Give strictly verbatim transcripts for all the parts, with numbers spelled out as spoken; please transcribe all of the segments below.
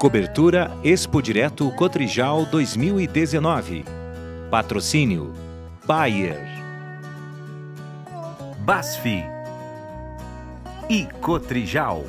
Cobertura Expo Direto Cotrijal dois mil e dezenove. Patrocínio Bayer, Basf e Cotrijal.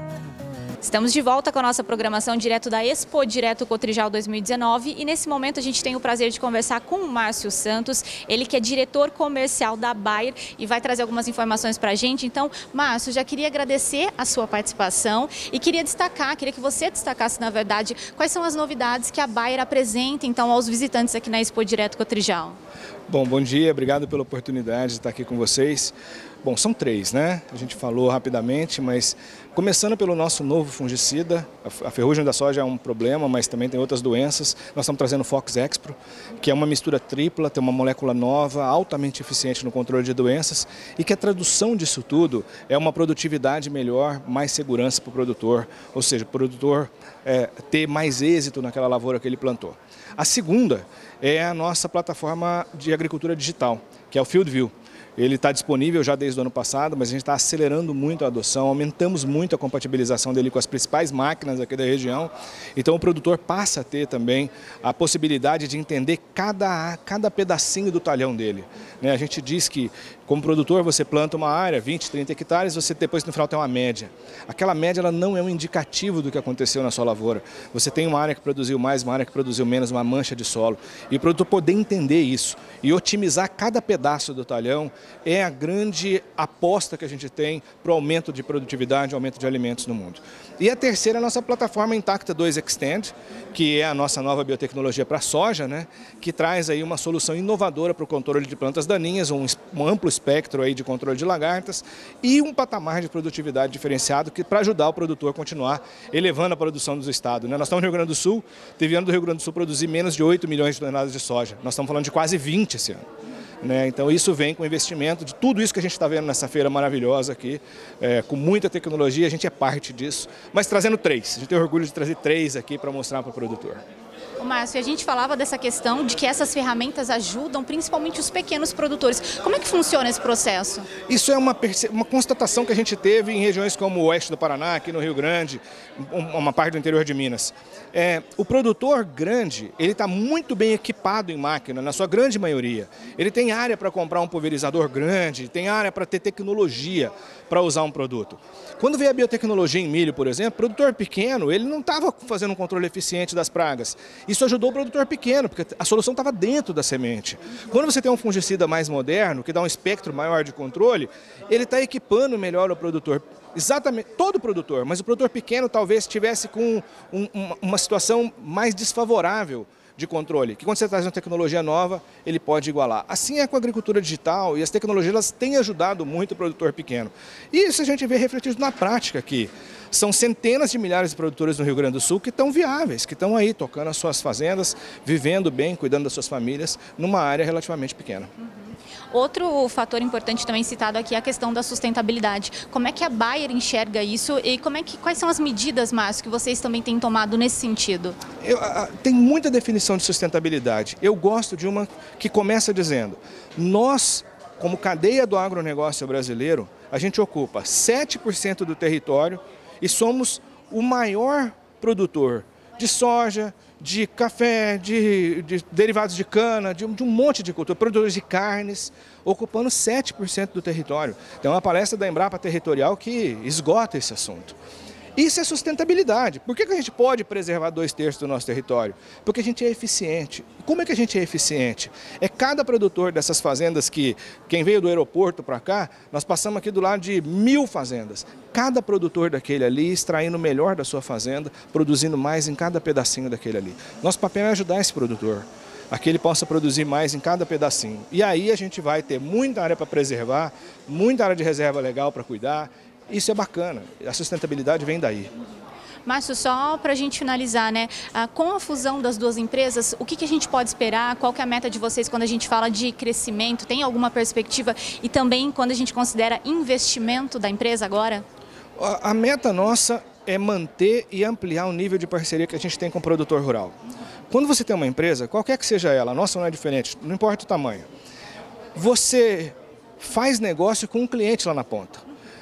Estamos de volta com a nossa programação direto da Expo Direto Cotrijal dois mil e dezenove e nesse momento a gente tem o prazer de conversar com o Márcio Santos, ele que é diretor comercial da Bayer e vai trazer algumas informações para a gente. Então, Márcio, já queria agradecer a sua participação e queria destacar, queria que você destacasse, na verdade, quais são as novidades que a Bayer apresenta então aos visitantes aqui na Expo Direto Cotrijal. Bom, bom dia, obrigado pela oportunidade de estar aqui com vocês. Bom, são três, né? A gente falou rapidamente, mas começando pelo nosso novo fungicida, a ferrugem da soja é um problema, mas também tem outras doenças. Nós estamos trazendo o Fox Expro, que é uma mistura tripla, tem uma molécula nova, altamente eficiente no controle de doenças e que a tradução disso tudo é uma produtividade melhor, mais segurança para o produtor, ou seja, o produtor é, ter mais êxito naquela lavoura que ele plantou. A segunda é a nossa plataforma de agricultura digital, que é o FieldView. Ele está disponível já desde o ano passado, mas a gente está acelerando muito a adoção, aumentamos muito a compatibilização dele com as principais máquinas aqui da região. Então o produtor passa a ter também a possibilidade de entender cada, cada pedacinho do talhão dele. Né? A gente diz que, como produtor, você planta uma área, vinte, trinta hectares, você depois no final tem uma média. Aquela média ela não é um indicativo do que aconteceu na sua lavoura. Você tem uma área que produziu mais, uma área que produziu menos, uma mancha de solo. E o produtor poder entender isso e otimizar cada pedaço do talhão é a grande aposta que a gente tem para o aumento de produtividade, aumento de alimentos no mundo. E a terceira é a nossa plataforma Intacta dois Extend, que é a nossa nova biotecnologia para a soja, né? Que traz aí uma solução inovadora para o controle de plantas daninhas, um, um amplo espectro aí de controle de lagartas e um patamar de produtividade diferenciado que para ajudar o produtor a continuar elevando a produção do estado. Né? Nós estamos no Rio Grande do Sul, teve ano do Rio Grande do Sul produzir menos de oito milhões de toneladas de soja. Nós estamos falando de quase vinte esse ano. Né? Então isso vem com investimento de tudo isso que a gente está vendo nessa feira maravilhosa aqui, é, com muita tecnologia, a gente é parte disso, mas trazendo três. A gente tem orgulho de trazer três aqui para mostrar para o produtor. Ô Márcio, a gente falava dessa questão de que essas ferramentas ajudam principalmente os pequenos produtores. Como é que funciona esse processo? Isso é uma, uma constatação que a gente teve em regiões como o oeste do Paraná, aqui no Rio Grande, uma parte do interior de Minas. É, o produtor grande, ele está muito bem equipado em máquina, na sua grande maioria. Ele tem área para comprar um pulverizador grande, tem área para ter tecnologia para usar um produto. Quando veio a biotecnologia em milho, por exemplo, o produtor pequeno, ele não estava fazendo um controle eficiente das pragas. Isso ajudou o produtor pequeno, porque a solução estava dentro da semente. Quando você tem um fungicida mais moderno, que dá um espectro maior de controle, ele está equipando melhor o produtor. Exatamente, todo produtor, mas o produtor pequeno talvez estivesse com um, uma, uma situação mais desfavorável de controle, que quando você traz uma tecnologia nova, ele pode igualar. Assim é com a agricultura digital e as tecnologias elas têm ajudado muito o produtor pequeno. E isso a gente vê refletido na prática aqui. São centenas de milhares de produtores no Rio Grande do Sul que estão viáveis, que estão aí tocando as suas fazendas, vivendo bem, cuidando das suas famílias, numa área relativamente pequena. Uhum. Outro fator importante também citado aqui é a questão da sustentabilidade. Como é que a Bayer enxerga isso e como é que, quais são as medidas, Márcio, que vocês também têm tomado nesse sentido? Eu, a, tem muita definição de sustentabilidade. Eu gosto de uma que começa dizendo, nós, como cadeia do agronegócio brasileiro, a gente ocupa sete por cento do território e somos o maior produtor de soja, de café, de, de derivados de cana, de, de um monte de cultura, produtores de carnes, ocupando sete por cento do território. Tem uma palestra da Embrapa Territorial que esgota esse assunto. Isso é sustentabilidade. Por que que a gente pode preservar dois terços do nosso território? Porque a gente é eficiente. Como é que a gente é eficiente? É cada produtor dessas fazendas que, quem veio do aeroporto para cá, nós passamos aqui do lado de mil fazendas. Cada produtor daquele ali extraindo o melhor da sua fazenda, produzindo mais em cada pedacinho daquele ali. Nosso papel é ajudar esse produtor, a que ele possa produzir mais em cada pedacinho. E aí a gente vai ter muita área para preservar, muita área de reserva legal para cuidar. Isso é bacana, a sustentabilidade vem daí. Márcio, só para a gente finalizar, né? Com a fusão das duas empresas, o que, que a gente pode esperar? Qual que é a meta de vocês quando a gente fala de crescimento? Tem alguma perspectiva? E também quando a gente considera investimento da empresa agora? A, a meta nossa é manter e ampliar o nível de parceria que a gente tem com o produtor rural. Quando você tem uma empresa, qualquer que seja ela, a nossa não é diferente, não importa o tamanho, você faz negócio com um cliente lá na ponta.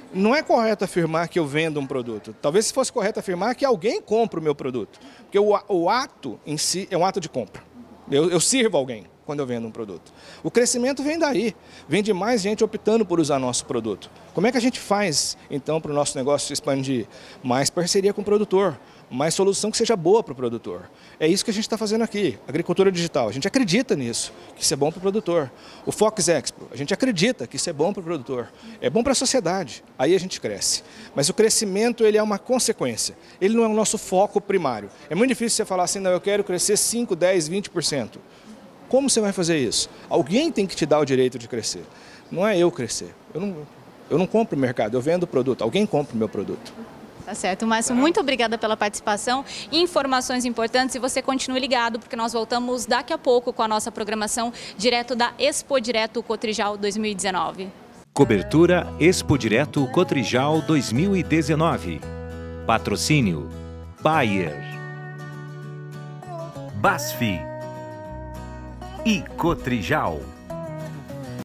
Não é correto afirmar que eu vendo um produto. Talvez fosse correto afirmar que alguém compra o meu produto. Porque o, o ato em si é um ato de compra. Eu, eu sirvo alguém quando eu vendo um produto. O crescimento vem daí, vem de mais gente optando por usar nosso produto. Como é que a gente faz, então, para o nosso negócio se expandir? Mais parceria com o produtor, mais solução que seja boa para o produtor. É isso que a gente está fazendo aqui, agricultura digital. A gente acredita nisso, que isso é bom para o produtor. O Fox Expo, a gente acredita que isso é bom para o produtor. É bom para a sociedade, aí a gente cresce. Mas o crescimento ele é uma consequência, ele não é o nosso foco primário. É muito difícil você falar assim, não, eu quero crescer cinco, dez, vinte por cento. Como você vai fazer isso? Alguém tem que te dar o direito de crescer. Não é eu crescer. Eu não, eu não compro o mercado, eu vendo o produto. Alguém compra o meu produto. Tá certo, Márcio, muito obrigada pela participação e informações importantes. E você continue ligado, porque nós voltamos daqui a pouco com a nossa programação direto da Expo Direto Cotrijal dois mil e dezenove. Cobertura Expo Direto Cotrijal dois mil e dezenove. Patrocínio Bayer, Basf e Cotrijal.